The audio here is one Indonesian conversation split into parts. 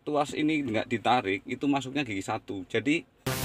tuas ini nggak ditarik, itu masuknya gigi satu. Jadi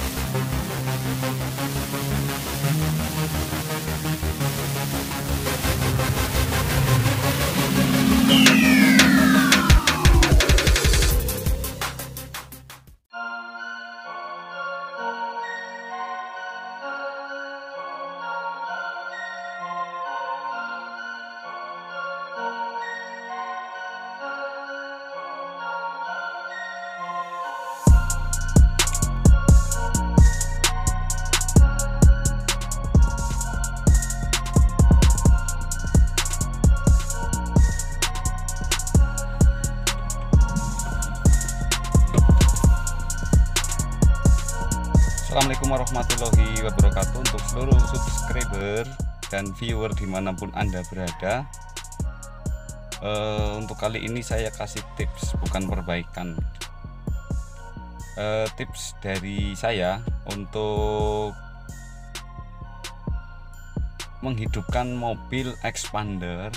Assalamualaikum warahmatullahi wabarakatuh untuk seluruh subscriber dan viewer dimanapun Anda berada. Untuk kali ini saya kasih tips, bukan perbaikan. Tips dari saya untuk menghidupkan mobil expander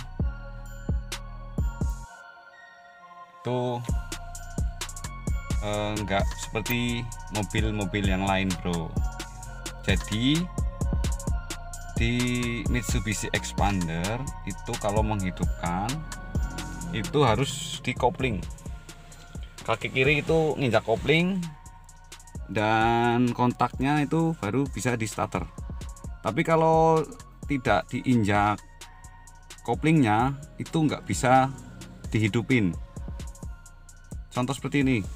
itu enggak seperti mobil-mobil yang lain, bro. Jadi di Mitsubishi Expander itu kalau menghidupkan itu harus di kopling, kaki kiri itu nginjak kopling dan kontaknya itu baru bisa di starter. Tapi kalau tidak diinjak koplingnya itu nggak bisa dihidupin. Contoh seperti ini.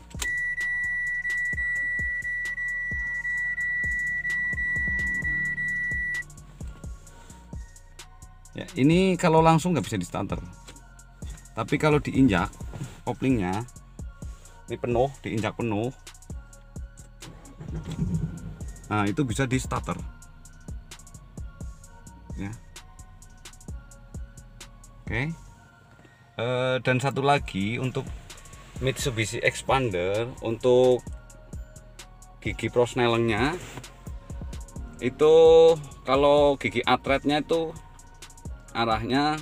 Ya, ini kalau langsung nggak bisa di starter. Tapi kalau diinjak koplingnya, ini penuh, diinjak penuh, nah itu bisa di starter. Ya, oke. Dan satu lagi untuk Mitsubishi Expander, untuk gigi prosnelengnya itu kalau gigi atretnya itu arahnya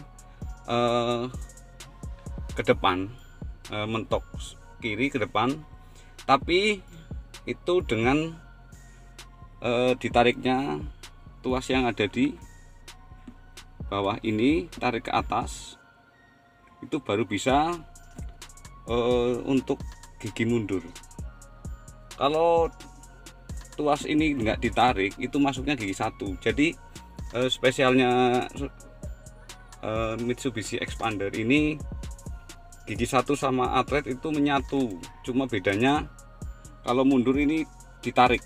ke depan, mentok kiri ke depan, tapi itu dengan ditariknya tuas yang ada di bawah ini, tarik ke atas, itu baru bisa untuk gigi mundur. Kalau tuas ini nggak ditarik, itu masuknya gigi satu. Jadi spesialnya Mitsubishi Expander ini gigi satu sama atret itu menyatu, cuma bedanya kalau mundur ini ditarik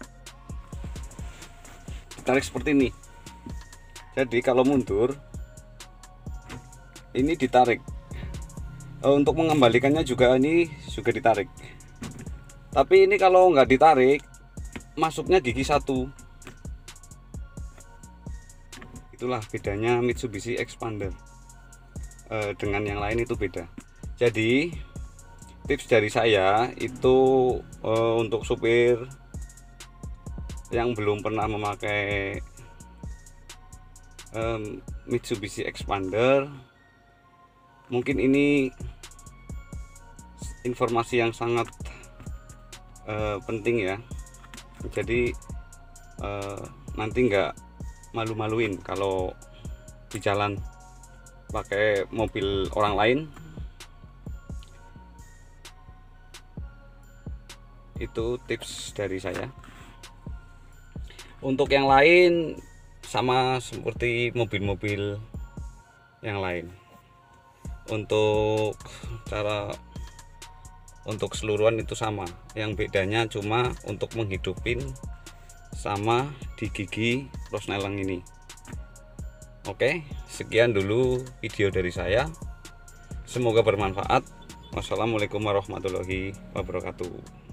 seperti ini. Jadi kalau mundur ini ditarik, untuk mengembalikannya juga ini juga ditarik. Tapi ini kalau nggak ditarik masuknya gigi satu. Itulah bedanya Mitsubishi Expander dengan yang lain, itu beda. Jadi tips dari saya itu untuk supir yang belum pernah memakai Mitsubishi Expander, mungkin ini informasi yang sangat penting ya. Jadi nanti nggak malu-maluin kalau di jalan pakai mobil orang lain. Itu tips dari saya. Untuk yang lain sama seperti mobil-mobil yang lain. Untuk keseluruhan itu sama. Yang bedanya cuma untuk menghidupin sama di gigi prosneleng ini. Oke, sekian dulu video dari saya. Semoga bermanfaat. Wassalamualaikum warahmatullahi wabarakatuh.